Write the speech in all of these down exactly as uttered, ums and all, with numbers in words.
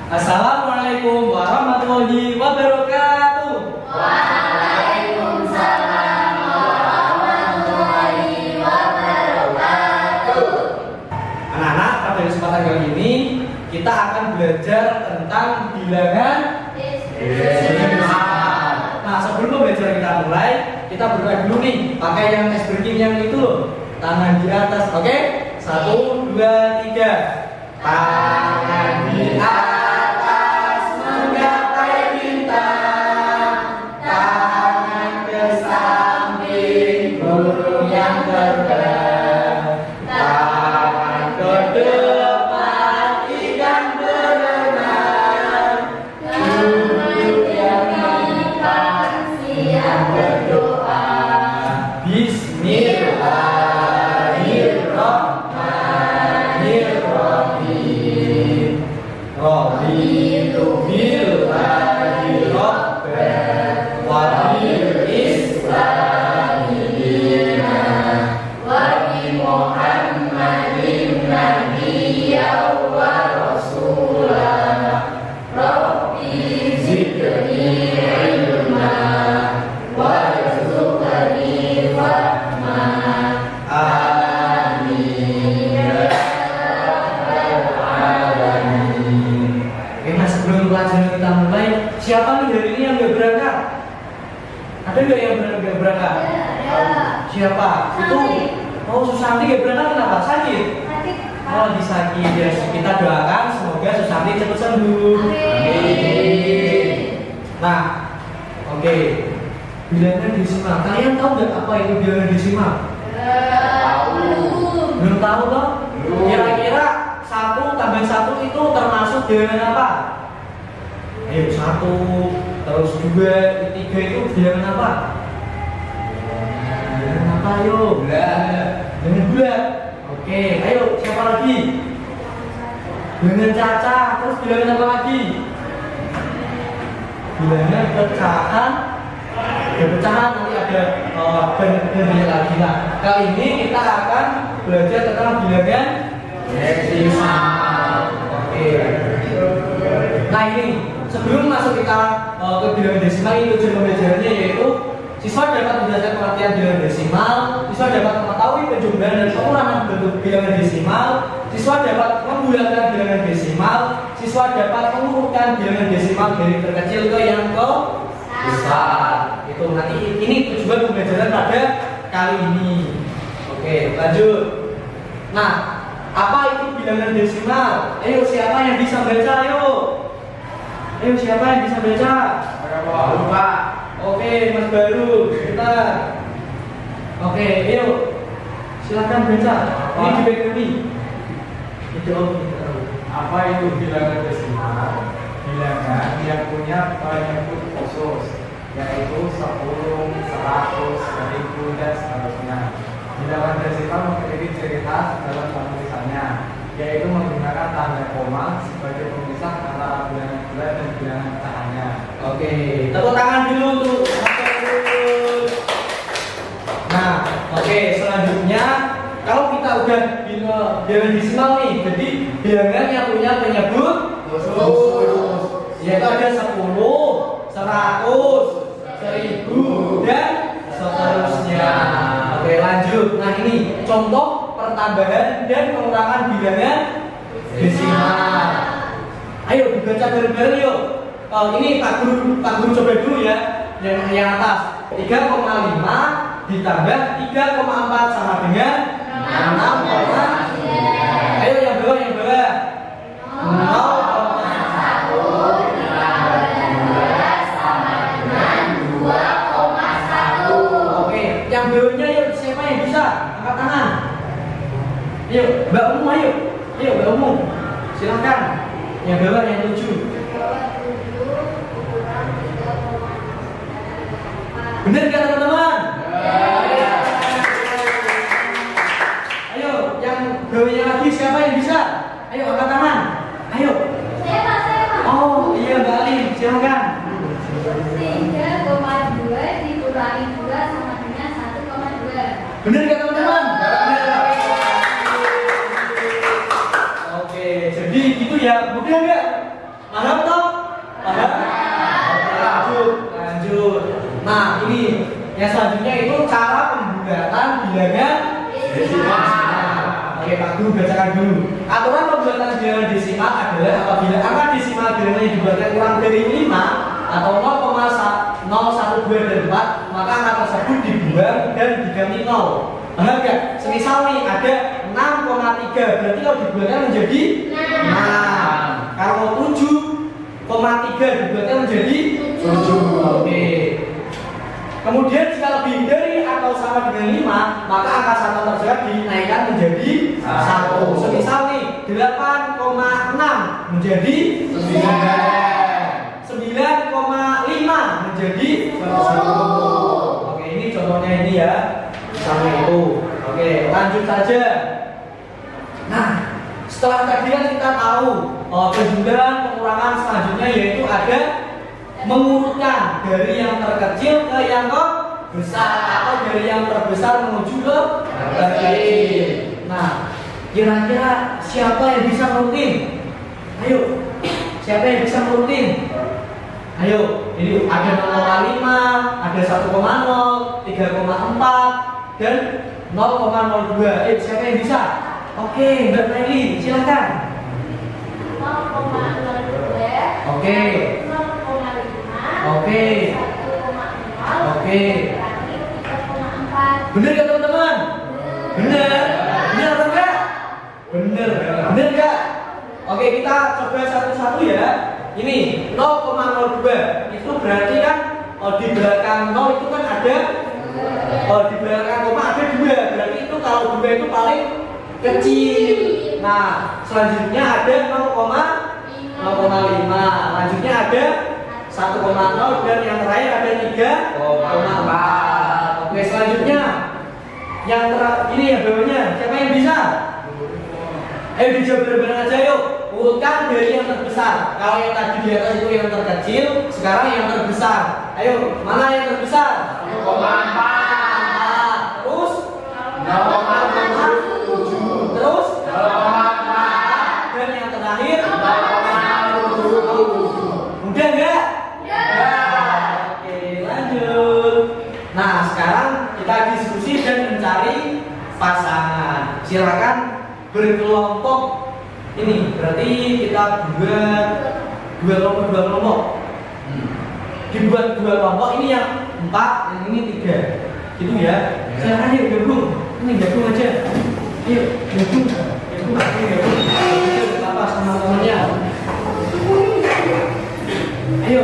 Assalamualaikum warahmatullahi wabarakatuh. Waalaikumsalam warahmatullahi wabarakatuh. Anak-anak, pada kesempatan kali ini kita akan belajar tentang bilangan desimal. Nah, sebelum pembelajaran kita mulai, kita berdoa dulu nih, pakai yang es breaking yang itu loh. Tangan di atas, oke? Okay? Satu, dua, tiga. Tangan di atas menggapai bintang, tangan ke samping burung yang terbang, tangan ke depan ikan berenang, duduk yang ikan siap berdoa. Bismillahirrahmanirrahim. Raditu billahi rabban wa bil islami dinan wa bi Muhammadin nabiyyan wa rasulan. Rabbi zidni ilma warzuqni fahma. Amin ya rabbal alamin. Oke, nah sebelum pelajaran kita mulai, siapa nih hari ini yang nggak berangkat? Ada nggak yang nggak berangkat? Ada. Siapa? Itu. Oh, Susanti nggak berangkat kenapa? Sakit? Sakit. Oh, lagi sakit. Ya, kita doakan semoga Susanti cepat sembuh. Amin. Nah, oke. Bilangan desimal. Kalian tahu nggak apa itu bilangan desimal? Tahu. Belum tahu toh? Kira-kira satu tambah satu itu termasuk bilangan apa? Ayo, satu, terus dua, tiga itu bilangan apa? Bilangan apa ayo? Bulat. Bilangan bulat. Oke, ayo siapa lagi? Bilangan caca. Terus bilangan apa lagi? Bilangan pecahan. Ya, pecahan nanti ada uh, banyak lagi. Nah, kali ini kita akan belajar tentang bilangan desimal. Oke. Nah, ini sebelum masuk kita uh, ke bilangan desimal, ini tujuan pembelajarannya yaitu siswa dapat menjelaskan pengertian bilangan desimal, siswa dapat mengetahui penjumlahan dan pengurangan bentuk bilangan desimal, siswa dapat membulatkan bilangan desimal, siswa dapat mengurutkan bilangan desimal dari terkecil ke yang ke besar. Itu nanti ini tujuan pembelajaran pada kali ini. Oke, lanjut. Nah, apa itu bilangan desimal? Ayo, siapa yang bisa baca? Ayo. Ayo, siapa yang bisa baca? Baru, Pak. Oke, Mas Baru, sebentar. Oke, ayo. Silakan baca. Ini di background. Itu Apa itu bilangan desimal? Bilangan yang punya penyebut khusus, yaitu sepuluh, seratus, seribu, dan seterusnya. Bilangan desimal memiliki ciri khas dalam penulisannya, yaitu menggunakan tanda koma sebagai pemisah antara bilangan bulat dan bilangan pecahannya. Oke, tepuk tangan dulu untuk Nah, oke, selanjutnya kalau kita udah bilangan desimal nih, jadi bilangan yang punya penyebut khusus, yaitu ada sepuluh, seratus, seribu, dan seterusnya. Oke, lanjut. Nah, ini contoh pertambahan dan pengurangan bilangan desimal. Ayo dibaca bareng-bareng yuk. Oh, ini Pak Guru, Pak Guru coba dulu ya. Yang yang atas tiga koma lima ditambah tiga koma empat sama dengan enam koma sembilan. Ayo yang bawah, yang bawah. nol koma satu ditambah dua sama dengan dua koma satu. Oke, yang bawahnya yuk, siapa yang bisa? Angkat tangan. Yuk, Mbak Umu, ayo. Ayo, Mbak Umu. Silakan. Yang bawah yang tujuh. Benar kan teman-teman? Ya. Ayo, yang bawahnya lagi siapa yang bisa? Ayo angkat tangan. Ayo. Saya Pak, saya Pak. Oh iya Mbak Alin, silakan. tiga koma dua dikurangi dua sama dengan satu koma dua. Benar kan teman-teman? Oke, jadi gitu ya, mudah nggak? Paham toh? Paham? Oke, lanjut, lanjut. Nah, ini yang selanjutnya itu cara pembuatan bilangan desimal. Oke, Pak Guru bacakan dulu. Aturan pembuatan bilangan desimal adalah apabila angka desimal bilangannya dibuatkan kurang dari lima atau nol koma satu dua dan empat, maka angka tersebut dibuang dan diganti nol. Paham nggak? Semisal nih ada enam koma tiga, berarti kalau dibuatkan menjadi enam. Kalau tujuh koma tiga dibuatkan menjadi tujuh. Oke. Kemudian jika lebih dari atau sama dengan lima, maka angka satu tersebut dinaikkan menjadi satu. Semisal nih delapan koma enam menjadi sembilan, sembilan koma lima menjadi satu. Oke, ini contohnya ini ya. Sama itu. Oke, lanjut saja. Nah, setelah tadi kan kita tahu oh, penjumlahan pengurangan selanjutnya yaitu ada mengurutkan dari yang terkecil ke yang terbesar atau dari yang terbesar menuju ke terkecil. Nah, kira-kira siapa yang bisa ngurutin? Ayo, siapa yang bisa ngurutin? Ayo, ini ada nol koma lima, ada satu koma nol, tiga koma empat, dan nol koma nol dua. Eh, siapa yang bisa? Oke, Mbak Naili, silakan. nol koma nol dua. Oke. nol koma lima. Oke. satu koma nol. Oke. tiga koma empat. Bener gak teman-teman? Bener. Bener atau enggak? Bener. Bener enggak? Oke, kita coba satu-satu ya. Ini nol koma nol dua itu berarti kan oh, di belakang nol itu kan ada oh, di belakang koma ada dua. Berarti itu kalau dua itu paling kecil. Nah, selanjutnya ada nol koma lima. Lanjutnya ada satu koma nol dan yang terakhir ada tiga koma empat. Oke, selanjutnya yang terakhir ini ya bawahnya. Siapa yang bisa? Ayo dijawab benar-benar aja yuk. Urutkan dari yang terbesar. Kalau yang tadi di atas itu yang terkecil, sekarang yang terbesar. Ayo, mana yang terbesar? satu koma empat. Terus nol koma tujuh. Terus nol koma empat. Dan yang terakhir nol koma tujuh. Mudah enggak? Ya. Oke, lanjut. Nah, sekarang kita diskusi dan mencari pasangan. Silakan berkelompok. Ini berarti kita buat dua kelompok dua kelompok. Hmm. Dibuat dua kelompok ini yang empat, yang ini tiga, gitu ya. Silakan yuk gabung. Ini gabung aja. Yuk gabung. Gabung aja gabung. Kita apa sama temannya? Ayo.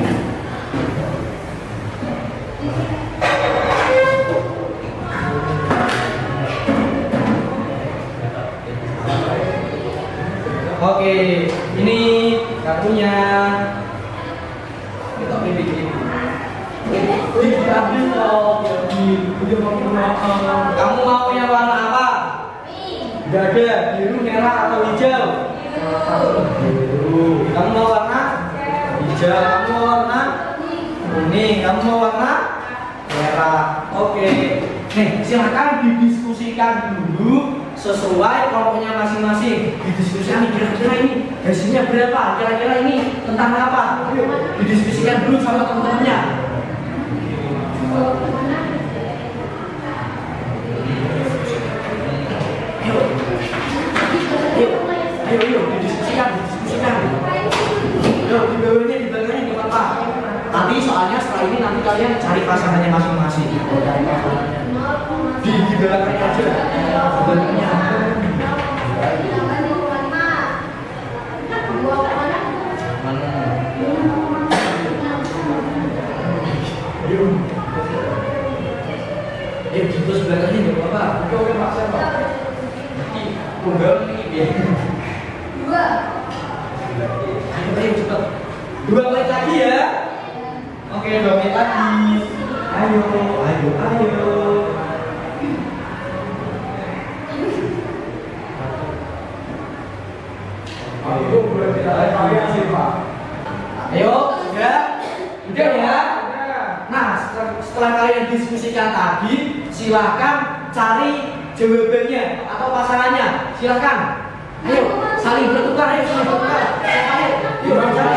Oke, ini kartunya. Kita pilih ini. Diambil dong, jadi kamu mau yang warna apa? Gak ada, biru, merah atau hijau? Biru. Kamu mau warna? Hijau. Kamu mau warna? Kuning. Kamu mau warna? Merah. Oke. Nih, silakan didiskusikan dulu sesuai kelompoknya masing-masing. Didiskusikan kira-kira ini hasilnya berapa? Kira-kira ini tentang apa? Ayo, didiskusikan dulu sama teman-temannya. Ayo, ayo, ayo, ayo, didiskusikan, didiskusikan. Ayo, di bawahnya, di bawahnya di apa? Nanti soalnya setelah ini nanti kalian cari pasangannya masing-masing. Cari pasangannya. Di di belakangnya aja. Di belakangnya. Ayo. Ayo gitu sebelahnya nggak apa-apa. Oke oke Pak siapa? Tunggal ini dia. Dua. Ayo ayo cepat. Dua menit lagi ya. Oke dua menit lagi. Ayo ayo ayo. Ayo boleh kita kalian sih Pak. Ayo sudah. Udah ya. Nah, setelah kalian diskusikan tadi, silahkan cari jawabannya atau pasangannya. Silahkan. Ayo, saling bertukar, ayo saling bertukar. Ayo, ayo,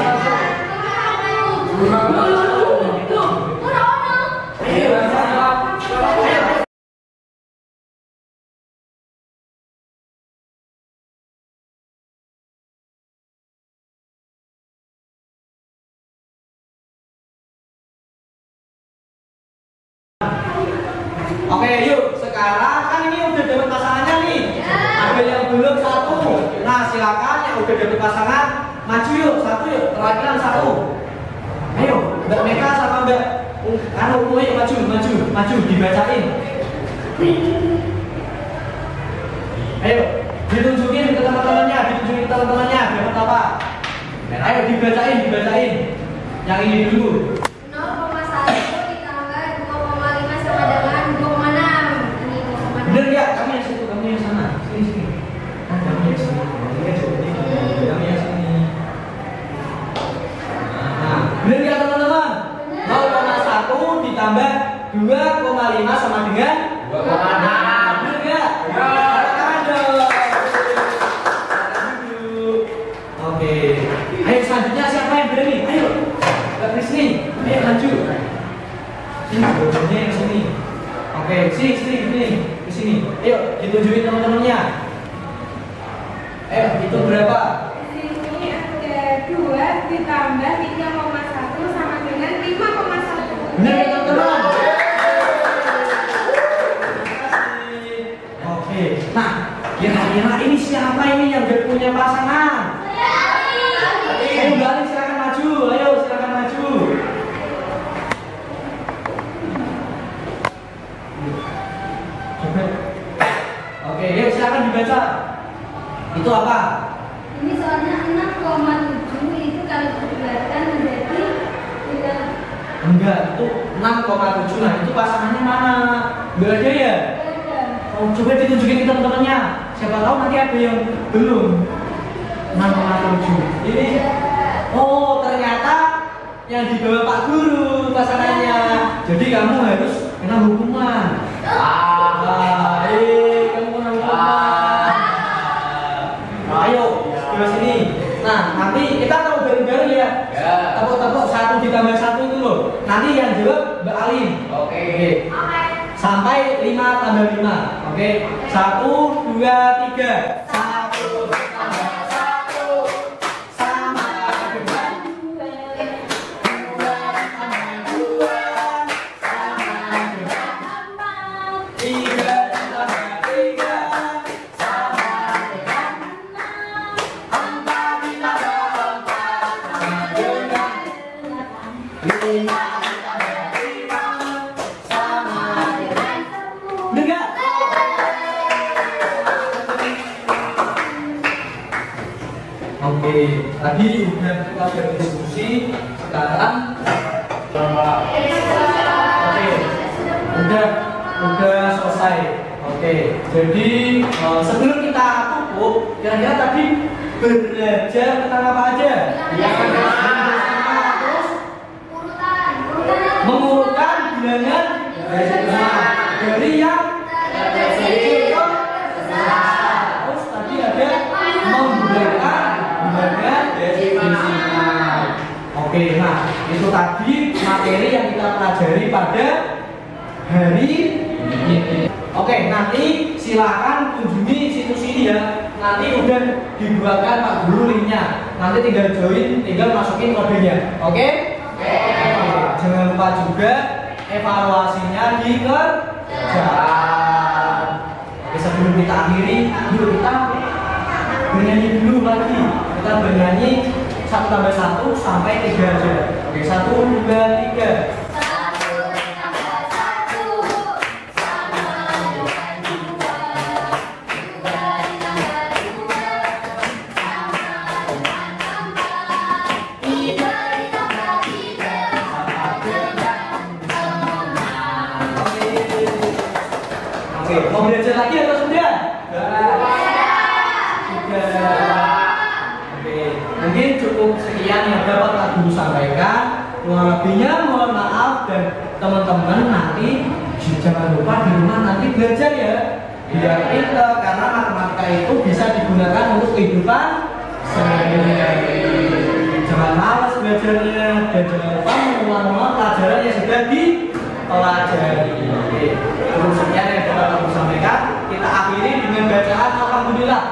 Oke, yuk sekarang kan ini udah dapat pasangannya nih. Ada yang belum satu. Nah, silakan yang udah dapat pasangan maju yuk, satu yuk, perwakilan satu. Ayo, Mbak Meka sama Mbak Anu, yuk maju, maju, maju dibacain. Ayo, ditunjukin ke teman-temannya, ditunjukin ke teman-temannya, dapat apa? Ayo dibacain, dibacain. Yang ini dulu. nol koma satu ditambah dua koma lima sama dengan dua koma enam. Ini dua koma enam. Bener nggak? Kamu yang situ, kamu yang sana. Sini, sini. Nah, kamu yang sini. Kamu yang sini. Kamu yang sini. Nah, bener nggak teman-teman? nol koma satu ditambah dua koma lima sama dengan dua koma enam. Bener nggak? Ya. Tangan dong. Tangan dulu. Oke. Ayo selanjutnya siapa yang berani? Ayo. Mbak Krisni. Ayo maju. Sini, bawahnya yang sini. Oke, sini, sini, sini, ke sini. Ayo, ditunjukin teman-temannya. Ayo, hitung berapa? Ini ada dua ditambah tiga koma satu sama dengan lima koma satu. Benar ya teman-teman? Terima kasih. Oke, nah kira-kira ini siapa ini yang udah punya pasangan? Ayo balik, silakan maju. Ayo silakan maju. Coba. Oke, yuk silakan dibaca. Itu apa? Ini soalnya enam koma tujuh itu kalau dibulatkan menjadi tiga. Enggak, itu enam koma tujuh. Nah, itu pasangannya mana? Enggak ada ya? Oh, coba ditunjukin ke teman-temannya. Siapa tahu nanti ada yang belum. enam koma tujuh. Ini. Oh, ternyata yang dibawa Pak Guru pasangannya. Jadi kamu harus kena hukuman. Ah, eh, kamu kena hukuman. Ayo, sebelah sini. Nah, nanti kita tahu bareng-bareng ya. Ya. Tepuk-tepuk satu ditambah satu itu loh. Nanti yang jawab Mbak Alim. Oke. Oke. Sampai lima tambah lima. Oke. Satu, dua, tiga. Satu tambah satu sama dengan dua tambah dua sama dengan Empat. tiga tambah tiga sama dengan Enam. empat ditambah empat sama dengan lima ditambah lima sama dengan dengar. Oke, tadi udah kita berdiskusi, sekarang oke, udah udah selesai. Oke, jadi eh, sebelum kita tutup, kira-kira tadi belajar tentang apa aja? Ya. Terus Urutan. Urutan. mengurutkan bilangan desimal dari yang kecil ke besar. Terus tadi ada menggunakan bilangan desimal. Oke, nah itu tadi materi yang kita pelajari pada hari ini. Oke, nanti silakan kunjungi situs ini ya. Nanti udah dibuatkan Pak Guru linknya. Nanti tinggal join, tinggal masukin kodenya. Oke? Oke. Jangan lupa juga evaluasinya dikerjakan. Oke, sebelum kita akhiri, yuk kita bernyanyi dulu lagi. Kita bernyanyi satu tambah satu sampai tiga aja. Oke, satu, dua, tiga. Oke, mau belajar lagi atau sudah? Sudah. Oke, mungkin cukup sekian yang dapat Pak Guru sampaikan. Kurang lebihnya mohon maaf dan teman-teman nanti jangan lupa di rumah nanti belajar ya. Biar pintar karena matematika itu bisa digunakan untuk kehidupan sehari-hari. Jangan malas belajarnya dan jangan lupa pelajari. Oke, cukup sekian yang dapat aku sampaikan. Kita akhiri dengan bacaan alhamdulillah.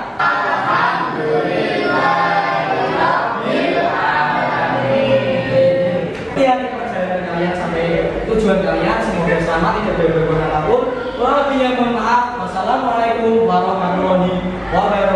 Ya, perjalanan kalian sampai tujuan kalian semoga selamat, tidak ada gangguan apapun. Wabillahi mohon maaf. Wassalamualaikum warahmatullahi wabarakatuh.